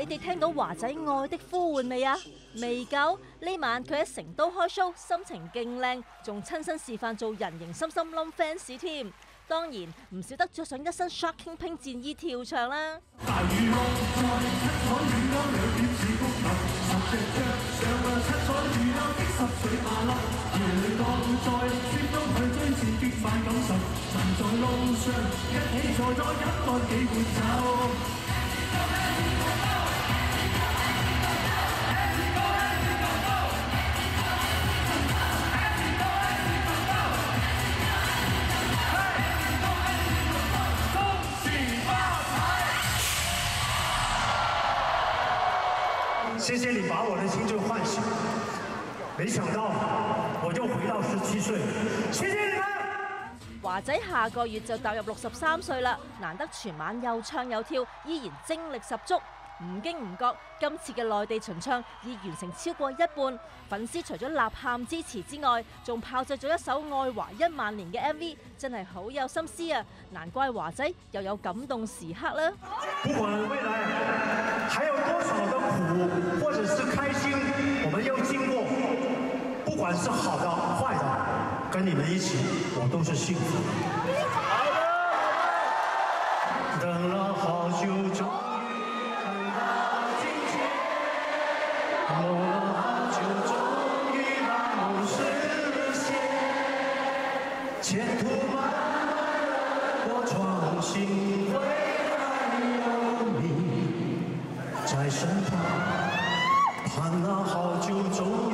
你哋聽到華仔愛的呼喚未啊？未夠？呢晚佢喺成都開 show， 心情勁靚，仲親身示範做人形心心冧 fans 添。當然唔少得着上一身 Shocking Pink 戰衣跳唱啦。大雨落在七彩雨勾兩點似谷粒，十隻腳上啊七彩雨勾的濕水馬粒，搖蕩在雪中去追戰激快感受，人在路上一起坐咗飲多幾碗酒。 谢谢你把我的青春唤醒，没想到我又回到17岁，谢谢你们。 華仔下個月就踏入63歲啦，難得全晚又唱又跳，依然精力十足。唔經唔覺，今次嘅內地巡唱已完成超過一半，粉絲除咗吶喊支持之外，仲炮製咗一首愛華1萬年嘅 MV， 真係好有心思啊！難怪華仔又有感動時刻啦。 不管未來還有多少的苦或者是開心，我們又經過，不管是好的壞的，跟你們一起，我都是幸福。好的，等了好久終於等到今天，夢了好久終於把夢實現，前途漫漫我闖新未來有你在身旁，盼了好久終於